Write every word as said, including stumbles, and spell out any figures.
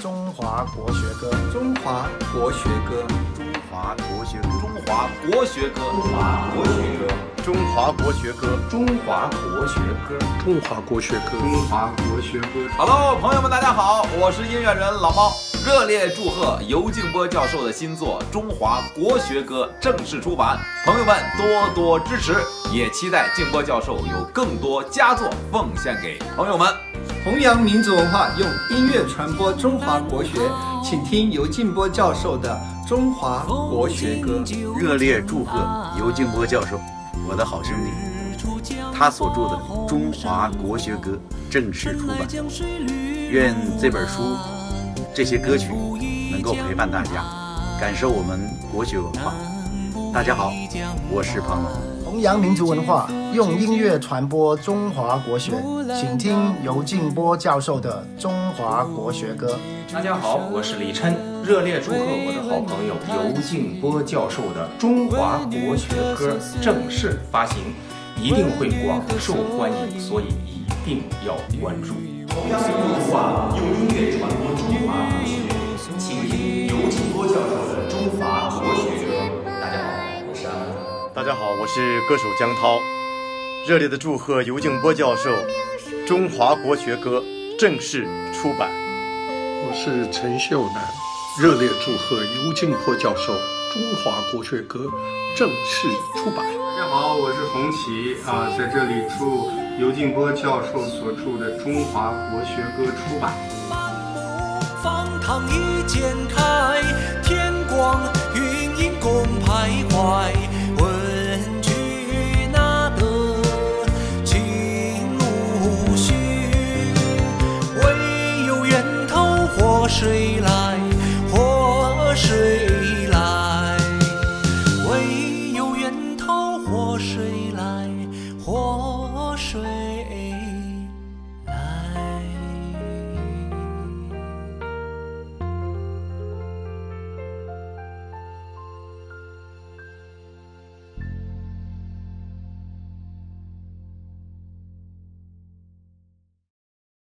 中华国学歌》。 中华国学歌， 中华国学歌， 中华国学歌， 中华国学歌， 中华国学歌， 中华国学歌， 中华国学歌。 Hello， 朋友们，大家好，我是音乐人老猫，热烈祝贺尤静波教授的新作《中华国学歌》正式出版，朋友们多多支持，也期待静波教授有更多佳作奉献给朋友们。 弘扬民族文化，用音乐传播中华国学，请听尤静波教授的《中华国学歌》。 热烈祝贺尤静波教授，我的好兄弟，他所著的《中华国学歌》正式出版。愿这本书、这些歌曲能够陪伴大家，感受我们国学文化。大家好，我是庞龙。 弘扬民族文化，用音乐传播中华国学，请听尤静波教授的《中华国学歌》。 大家好，我是李琛，热烈祝贺我的好朋友尤静波教授的《中华国学歌》正式发行，一定会广受欢迎，所以一定要关注。 弘扬民族文化，用音乐传播中华国学，请听尤静波教授的《中华国学歌》。大家好，我是阿文。 大家好，我是歌手江涛，热烈的祝贺尤静波教授《中华国学歌》正式出版。 我是陈秀南，热烈祝贺尤静波教授《中华国学歌》正式出版。 大家好，我是洪奇啊，在这里祝尤静波教授所著的《中华国学歌》出版。 方塘一剪开，天光云影共徘徊。问君那得情路寻，唯有源头活水来。